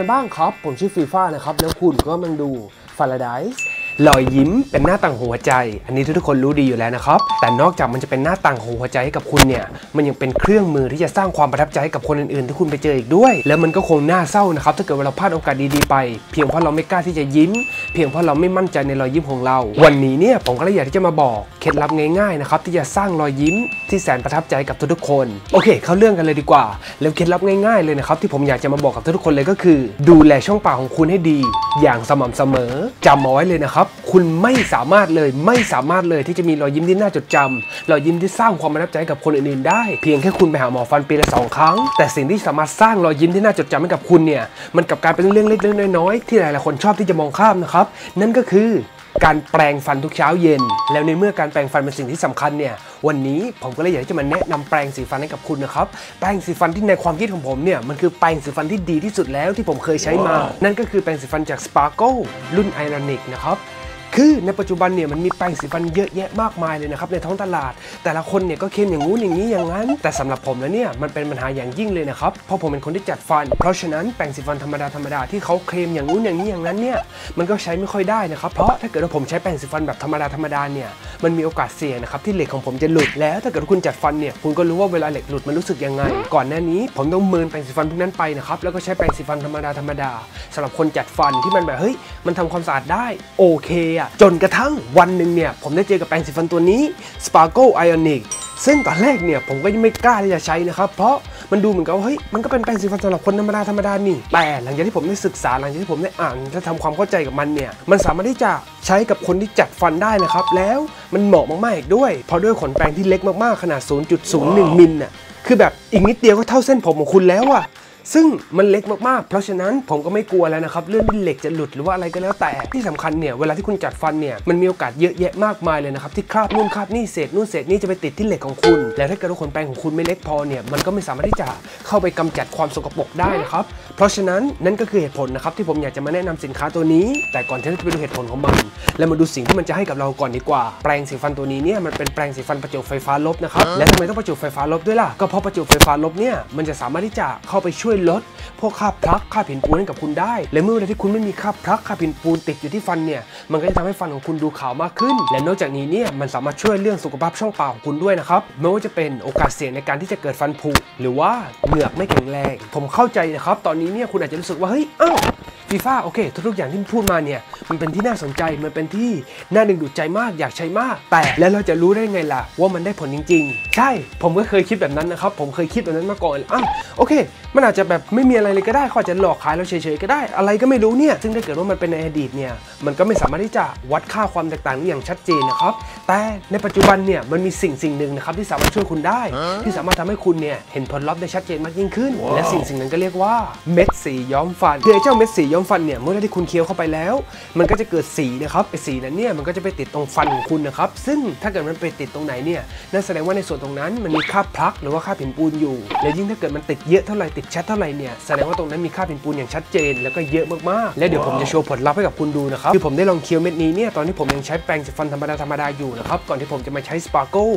กันบ้างครับผมชื่อฟีฟ่านะครับแล้วคุณก็กำลังดู Paradise รอยยิ้มเป็นหน้าต่างหัวใจอันนี้ทุกคนรู้ดีอยู่แล้วนะครับแต่นอกจากมันจะเป็นหน้าต่างหัวใจให้กับคุณเนี่ยมันยังเป็นเครื่องมือที่จะสร้างความประทับใจให้กับคนอื่นๆที่คุณไปเจออีกด้วยแล้วมันก็คงน่าเศร้านะครับถ้าเกิดเราพลาดโอกาสดีๆไปเพียงเพราะเราไม่กล้าที่จะยิ้มเพียงเพราะเราไม่มั่นใจในรอยยิ้มของเราวันนี้เนี่ยผมก็เลยอยากที่จะมาบอกเคล็ดลับง่ายๆนะครับที่จะสร้างรอยยิ้มที่แสนประทับใจกับทุกๆคนโอเคเข้าเรื่องกันเลยดีกว่าแล้วเคล็ดลับง่ายๆเลยนะครับที่ผมอยากจะมาบอกกับทุกๆคนเลยก็คือดูแลช่องปากของคุณให้ดีอย่างสม่ำเสมอจำเอาไว้เลยนะครับคุณไม่สามารถเลยที่จะมีรอยยิ้มที่น่าจดจำรอยยิ้มที่สร้างความประทับใจกับคนอื่นๆได้เพียงแค่คุณไปหาหมอฟันปีละ2 ครั้งแต่สิ่งที่สามารถสร้างรอยยิ้มที่น่าจดจำให้กับคุณเนี่ยมันกลับกลายเป็นเรื่องเล็กๆน้อยๆที่หลายๆคนชอบที่จะมองข้ามนะครับนั่นก็คือการแปรงฟันทุกเช้าเย็นแล้วในเมื่อการแปรงฟันเป็นสิ่งที่สำคัญเนี่ยวันนี้ผมก็เลยอยากจะมาแนะนำแปรงสีฟันให้กับคุณนะครับแปรงสีฟันที่ในความคิดของผมเนี่ยมันคือแปรงสีฟันที่ดีที่สุดแล้วที่ผมเคยใช้มานั่นก็คือแปรงสีฟันจาก Sparkle รุ่น Ironic นะครับคือในปัจจุบันเนี่ยมันมีแปรงสีฟันเยอะแยะมากมายเลยนะครับในท้องตลาดแต่ละคนเนี่ยก็เข้มอย่างงู้นอย่างนี้อย่างนั้นแต่สำหรับผมแล้วเนี่ยมันเป็นปัญหาอย่างยิ่งเลยนะครับเพราะผมเป็นคนที่จัดฟันเพราะฉะนั้นแปรงสีฟันธรรมดาที่เขาเคลมอย่างงู้นอย่างนี้อย่างนั้นเนี่ยมันก็ใช้ไม่ค่อยได้นะครับเพราะถ้าเกิดว่าผมใช้แปรงสีฟันแบบธรรมดาเนี่ยมันมีโอกาสเสี่ยงนะครับที่เหล็กของผมจะหลุดแล้วถ้าเกิดคุณจัดฟันเนี่ยคุณก็รู้ว่าเวลาเหล็กหลุดมันรู้สึกยังไงก่อนหน้านี้ผมต้องเมินแปรงสีฟันพวกนั้นไปนะครับแล้วก็ใช้แปรงสีฟันธรรมดาสำหรับคนจัดฟันที่มันแบบเฮ้ยมันทำความสะอาดได้โอเคอะจนกระทั่งวันหนึ่งเนี่ยผมได้เจอกับแปรงสีฟันตัวนี้ Sparkle Ironic ซึ่งตอนแรกเนี่ยผมก็ยังไม่กล้าที่จะใช้นะครับเพราะมันดูเหมือนกับเฮ้ยมันก็เป็นแปรงสีฟันสำหรับคนธรรมดานี่แต่หลังจากที่ผมได้ศึกษาหลังจากที่ผมได้อ่านและทำความเข้าใจกับมันเนี่ยมันสามารถที่จะใช้กับคนที่จัดฟันได้นะครับแล้วมันเหมาะมากๆอีกด้วยเพราะด้วยขนแปรงที่เล็กมากๆขนาด 0.01 มิลน่ะคือแบบอีกนิดเดียวก็เท่าเส้นผมของคุณแล้วอะซึ่งมันเล็กมากๆเพราะฉะนั้นผมก็ไม่กลัวแล้วนะครับเรื่องที่เหล็กจะหลุดหรือว่าอะไรก็แล้วแต่ที่สำคัญเนี่ยเวลาที่คุณจัดฟันเนี่ยมันมีโอกาสเยอะแยะมากมายเลยนะครับที่คราบนู่นคราบนี่เศษนู่นเศษนี่จะไปติดที่เหล็กของคุณแล้วถ้าเกิดว่าขนแปรงของคุณไม่เล็กพอเนี่ยมันก็ไม่สามารถที่จะเข้าไปกำจัดความสกปรกได้นะครับเพราะฉะนั้นนั่นก็คือเหตุผลนะครับที่ผมอยากจะมาแนะนำสินค้าตัวนี้แต่ก่อนที่จะไปดูเหตุผลของมันแล้วมาดูสิ่งที่มันจะให้กับเราก่อนดีกว่าแปรงสีฟันตัวนี้เนี่ยมันเป็นแปรงสีฟันประจุไฟฟ้าลบนะครับและทำไมต้องประจุไฟฟ้าลบด้วยล่ะก็เพราะประจุไฟฟ้าลบเนี่ยมันจะสามารถที่จะเข้าไปช่วยลดพวกคราบพลักคราบหินปูนให้กับคุณได้และเมื่อเวลาที่คุณไม่มีคราบพลักคราบหินปูนติดอยู่ที่ฟันเนี่ยมันก็จะทำให้ฟันของคุณดูขาวมากขึ้นและนอกจากนี้เนี่ยมันสามารถช่วยเรื่องสุขภาพช่องปากของคุณด้วยนะครับไม่ว่าจะเป็นโอกาสเสี่ยงในการที่จะเกิดฟันผุหรือว่าเหงือกไม่แข็งแรงผมเข้าใจนะครับตอนนี้เนี่ยคุณอาจจะรู้สึกว่าเฮ้ยฟีฟ่าโอเคทุกอย่างที่พูดมาเนี่ยมันเป็นที่น่าสนใจมันเป็นที่น่าดึงดูดใจมากอยากใช้มากแต่แล้วเราจะรู้ได้ไงล่ะว่ามันได้ผลจริงๆใช่ผมก็เคยคิดแบบนั้นนะครับผมเคยคิดแบบนั้นมาก่อนโอเคมันอาจจะแบบไม่มีอะไรเลยก็ได้เขาอาจจะหลอกขายเราเฉยๆก็ได้อะไรก็ไม่รู้เนี่ยซึ่งถ้าเกิดว่ามันเป็นในอดีตเนี่ยมันก็ไม่สามารถที่จะวัดค่าความแตกต่างอย่างชัดเจนนะครับแต่ในปัจจุบันเนี่ยมันมีสิ่งหนึ่งนะครับที่สามารถช่วยคุณได้ที่สามารถทำให้คุณเนี่ยเห็นผลลัพธ์ได้ชัดเจนมากยิ่งขึ้นและสิ่งนั้นก็เรียกว่าเม็ดสีย้อมฟันคือเจ้าเม็ดสีย้อมฟันเนี่ยเมื่อที่คุณเคี้ยวเข้าไปแล้วมันก็จะเกิดสีนะครับไอสีนั้นเนี่ยมันก็จะไปติดตรงฟันของคุณนะครับซึ่งถ้าเกิดมันไปติดตรงไหนเนี่ยนั่นแสดงว่าในส่วนตรงนั้นมันมีคราบพลักหรือว่าคราบหินปูนอยู่และยิ่งถ้าเกิดมันติดเยอะเท่าไหร่ติดชัดเท่าไหร่เนี่ยแสดงว่าตรงนั้นมีคราบหินปูนอย่างชัดเจนแล้วก็เยอะมากๆและเดี๋ยวผมจะโชว์ผลลัพธ์ให้กับคุณดูนะครับคือผมได้ลองเคี้ยวเม็ดนี้เนี่ยตอนที่ผมยังใช้แปรงสีฟันธรรมดาอยู่นะครับก่อนที่ผมจะมาใช้ Sparkle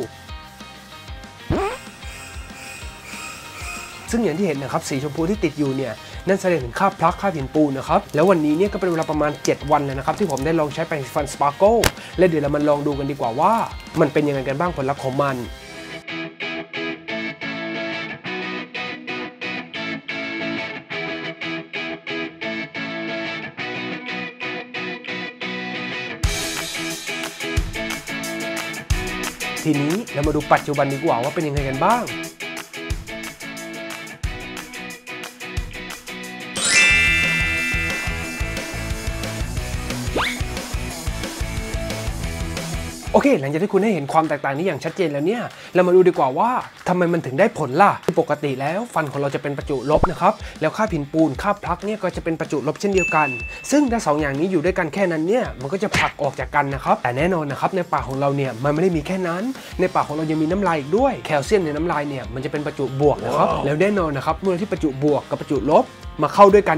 ซึ่งอย่างที่เห็นนะครับสีชมพูที่ติดอยู่เนี่ยนั่นแสดงถึงคราบพลักคราบหินปูนนะครับแล้ววันนี้เนี่ยก็เป็นเวลาประมาณ7 วันเลยนะครับที่ผมได้ลองใช้แปรงสีฟัน Sparkle และเดี๋ยวเรามาลองดูกันดีกว่าว่ามันเป็นยังไงกันบ้างผลลัพธ์ของมันทีนี้เรามาดูปัจจุบันดีกว่าว่าเป็นยังไงกันบ้างโอเคหลังจากที่คุณได้เห็นความแตกต่างนี้อย่างชัดเจนแล้วเนี่ยเรามาดูดีกว่าว่าทำไมมันถึงได้ผลล่ะปกติแล้วฟันของเราจะเป็นประจุลบนะครับแล้วคราบหินปูนคราบพลักเนี่ยก็จะเป็นประจุลบเช่นเดียวกันซึ่งถ้า2 อย่างนี้อยู่ด้วยกันแค่นั้นเนี่ยมันก็จะผลักออกจากกันนะครับแต่แน่นอนนะครับในปากของเราเนี่ยมันไม่ได้มีแค่นั้นในปากของเรายังมีน้ำลายอีกด้วยแคลเซียมในน้ำลายเนี่ยมันจะเป็นประจุบวกนะครับแล้วแน่นอนนะครับเมื่อที่ประจุบวกกับประจุลบมาเข้าด้วยกันเนี่ย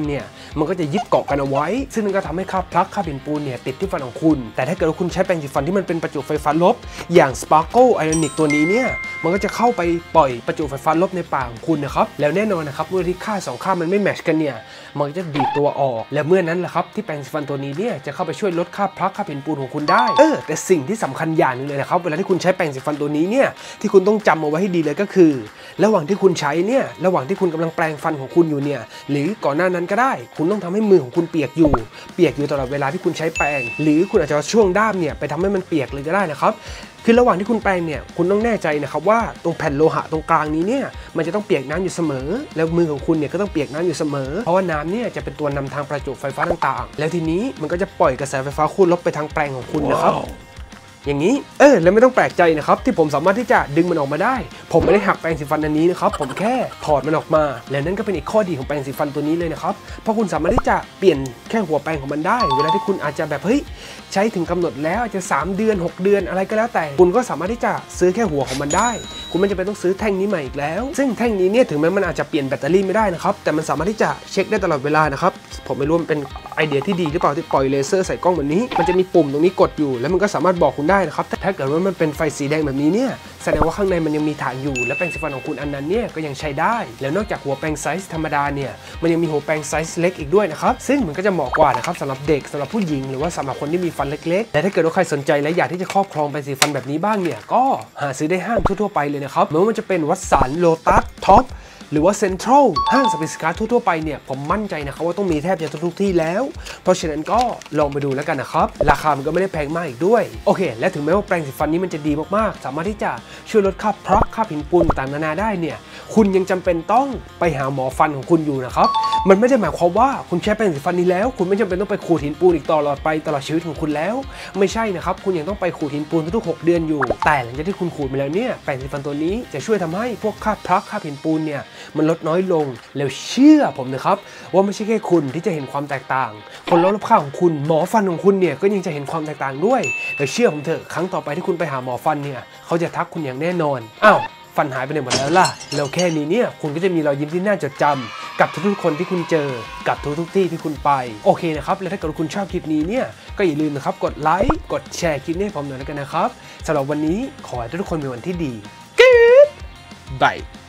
มันก็จะยึดเกาะกันเอาไว้ซึ่งนั่นก็ทำให้คราบพลักคราบหินปูนเนี่ยติดที่ฟันของคุณแต่ถ้าเกิดว่าคุณใช้แปรงสีฟันที่มันเป็นประจุไฟฟ้าลบอย่าง Sparkle Ionic ตัวนี้เนี่ยมันก็จะเข้าไปปล่อยประจุไฟฟ้าลบในปากของคุณนะครับแล้วแน่นอนนะครับเมื่อที่ค่า2ค่ามันไม่แมทช์กันเนี่ยมันก็จะดีดตัวออกและเมื่อนั้นแหละครับที่แปรงสีฟันตัวนี้เนี่ยจะเข้าไปช่วยลดคราบพลักคราบหินปูนของคุณได้แต่สิ่งที่สำคัญอย่างนึงเลยนะครับเวลาที่คุณใช้แปรงสีฟันตัวนี้เนี่ยที่คุณต้องจำเอาไว้ให้ดีเลยก็คือระหว่างที่คุณใช้เนี่ยระหว่างที่คุณกำลังแปรงฟันของคุณอยู่เนี่ยหรือก่อนหน้านั้นก็ได้คุณต้องทำให้มือของคุณเปียกอยู่ตลอดเวลาที่คุณใช้แปรงหรือคุณอาจจะช่วงด้ามเนี่ยไปทำให้มันเปียกเลยก็ได้นะครับคือระหว่างที่คุณแปรงเนี่ยคุณต้องแน่ใจนะครับว่าตรงแผ่นโลหะตรงกลางนี้เนี่ยมันจะต้องเปียกน้ำอยู่เสมอแล้วมือของคุณเนี่ยก็ต้องเปียกน้ำอยู่เสมอเพราะว่าน้ำเนี่ยจะเป็นตัวนำทางประจุไฟฟ้าต่างๆแล้วทีนี้มันก็จะปล่อยกระแสไฟฟ้าขั้วลบไปทางแปรงของคุณนะครับอย่างนี้แล้วไม่ต้องแปลกใจนะครับที่ผมสามารถที่จะดึงมันออกมาได้ผมไม่ได้หักแปรงสีฟันอันนี้นะครับผมแค่ถอดมันออกมาและนั่นก็เป็นอีกข้อดีของแปรงสีฟันตัวนี้เลยนะครับเพราะคุณสามารถที่จะเปลี่ยนแค่หัวแปรงของมันได้เวลาที่คุณอาจจะแบบใช้ถึงกำหนดแล้วอาจจะ3เดือน6เดือนอะไรก็แล้วแต่คุณก็สามารถที่จะซื้อแค่หัวของมันได้คุณไม่จำเป็นต้องซื้อแท่งนี้ใหม่อีกแล้วซึ่งแท่งนี้เนี่ยถึงแม้มันอาจจะเปลี่ยนแบตเตอรี่ไม่ได้นะครับแต่มันสามารถที่จะเช็คได้ตลอดเวลานะครับผมไม่รู้มันเป็นไอเดียที่ดีหรือเปล่าที่ปล่อยเลเซอร์ใส่กล้องแบบนี้มันจะมีปุ่มตรงนี้กดอยู่แล้วมันก็สามารถบอกคุณได้นะครับถ้าเกิดว่ามันเป็นไฟสีแดงแบบนี้เนี่ยแสดงว่าข้างในมันยังมีฐานอยู่และแปรงสีฟันของคุณอันนั้นเนี่ยก็ยังใช้ได้แล้วนอกจากหัวแปรงไซส์ธรรมดาเนี่ยมันยังมีหัวแปรงไซส์เล็กอีกด้วยนะครับซึ่งมันก็จะเหมาะกว่านะครับสำหรับเด็กสำหรับผู้หญิงหรือว่าสำหรับคนที่มีฟันเล็กๆและถ้าเกิดว่าใครสนใจและอยากที่จะครอบครองแปรงสีฟันแบบนี้บ้างเนี่ยก็หาซื้อได้ห้างทั่วๆไปเลยนะครับไม่ว่ามันจะเป็นวัตสันโลตัสท็อปหรือว่าเซ็นทรัลห้างสรรพสินค้าทั่วๆไปเนี่ยผมมั่นใจนะครับว่าต้องมีแทบจะทุกที่แล้วเพราะฉะนั้นก็ลองไปดูแล้วกันนะครับราคามันก็ไม่ได้แพงมากอีกด้วยโอเคและถึงแม้ว่าแปรงสีฟันนี้มันจะดีมากๆสามารถที่จะช่วยลดคราบพลักคราบหินปูนต่างๆนานาได้เนี่ยคุณยังจำเป็นต้องไปหาหมอฟันของคุณอยู่นะครับมันไม่ได้หมายความว่าคุณใช้แปรงสีฟันนี้แล้วคุณไม่จำเป็นต้องไปขูดหินปูนอีกตลอดชีวิตของคุณแล้วไม่ใช่นะครับคุณยังต้องไปขูดหินปูนทุกๆ6 เดือนอยู่แต่หลังจากที่คุณขูดไปแล้วเนี่ยแปรงสีฟันตัวนี้จะช่วยทำให้พวกคราบพลักคราบหินปูนเนี่ยมันลดน้อยลงแล้วเชื่อผมนะครับว่าไม่ใช่แค่คุณที่จะเห็นความแตกต่างคนรอบข้างของคุณหมอฟันของคุณเนี่ยก็ยังจะเห็นความแตกต่างด้วยแล้วเชื่อผมเถอะครั้งต่อไปที่คุณไปหาหมอฟันเนี่ยเขาจะทักคุณอย่างแน่นอนอ้าวฟันหายไปไหนหมดแล้วล่ะแล้วแค่นี้เนี่ยคุณก็จะมีรอยยิ้มที่น่าจดจำกับทุกๆคนที่คุณเจอกับทุกที่ที่คุณไปโอเคนะครับแล้วถ้าเกิดคุณชอบคลิปนี้เนี่ยก็อย่าลืมนะครับกดไลค์กดแชร์คลิปนี้ให้ผมหน่อยแล้วกันนะครับสำหรับวันนี้ขอให้ทุกคนมีวันที่ดีGoodbye